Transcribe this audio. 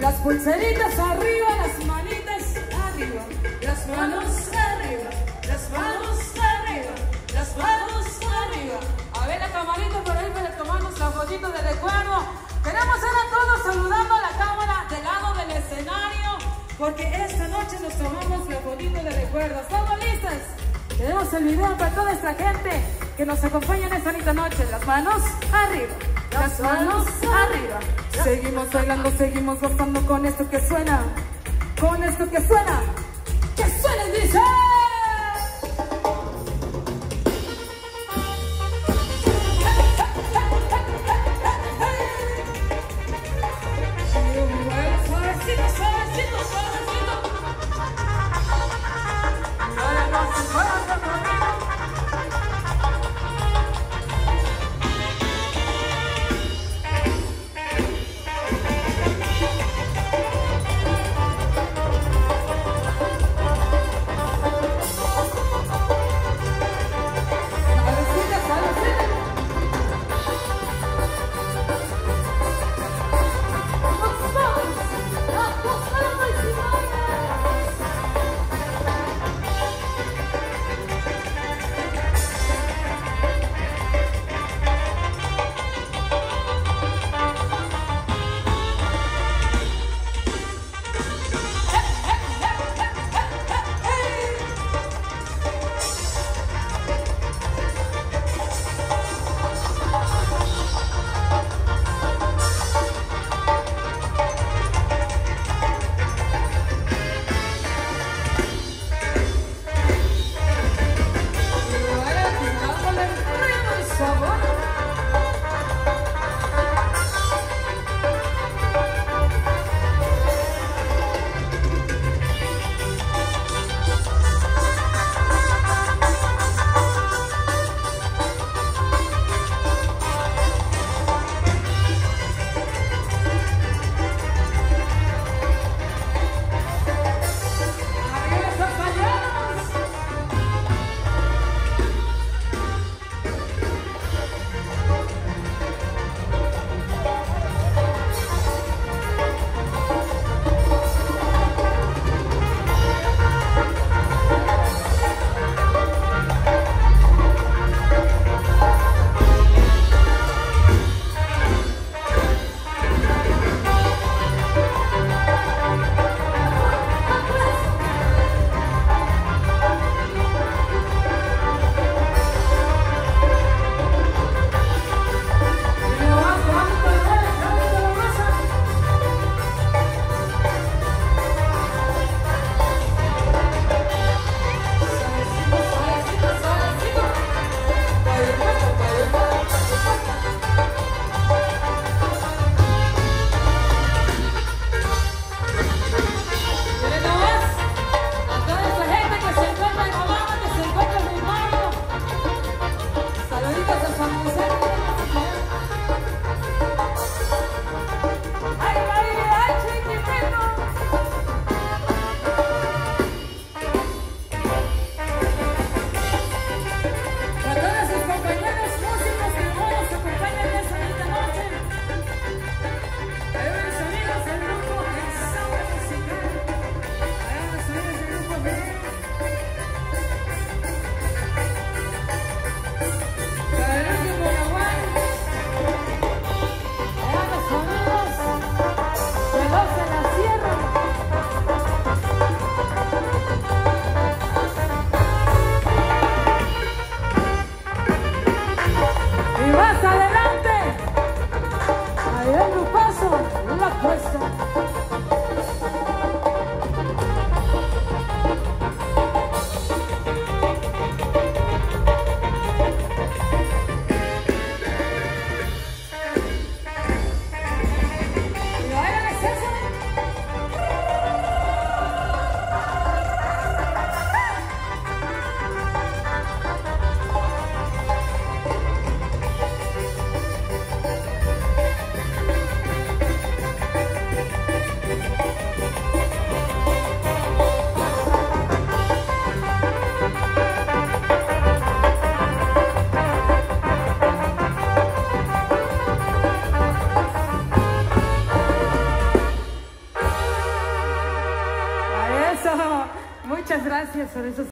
Las pulseritas arriba, las manitas arriba, las manos arriba, las manos arriba, las manos arriba. A ver la camarita por ahí para tomarnos la fotito de recuerdo. Queremos ver a todos saludando a la cámara del lado del escenario, porque esta noche nos tomamos la fotito de recuerdo. ¿Estamos listas? Tenemos el video para toda esta gente que nos acompaña en esta bonita noche. Las manos arriba, las manos arriba. Seguimos bailando, seguimos gozando con esto que suena. Con esto que suena. ¡Que suena y dice! Muchas gracias por esos